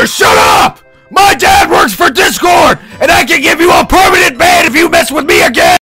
Motherfucker, shut up! My dad works for Discord, and I can give you a permanent ban if you mess with me again!